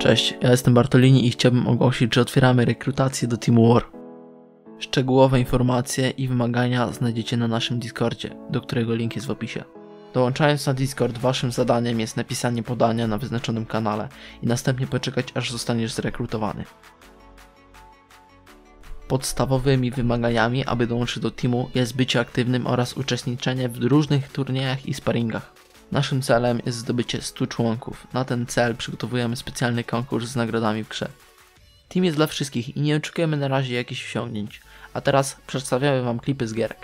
Cześć, ja jestem Bartolini i chciałbym ogłosić, że otwieramy rekrutację do Team War. Szczegółowe informacje i wymagania znajdziecie na naszym Discordzie, do którego link jest w opisie. Dołączając na Discord, waszym zadaniem jest napisanie podania na wyznaczonym kanale i następnie poczekać, aż zostaniesz zrekrutowany. Podstawowymi wymaganiami, aby dołączyć do teamu, jest bycie aktywnym oraz uczestniczenie w różnych turniejach i sparingach. Naszym celem jest zdobycie 100 członków. Na ten cel przygotowujemy specjalny konkurs z nagrodami w grze. Team jest dla wszystkich i nie oczekujemy na razie jakichś osiągnięć. A teraz przedstawiamy wam klipy z gierek.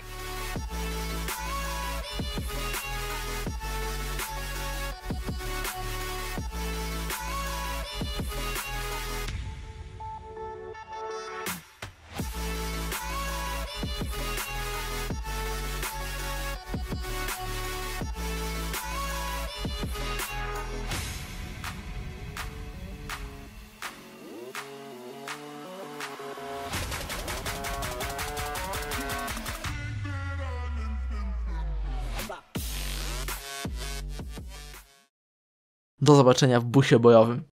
Do zobaczenia w busie bojowym.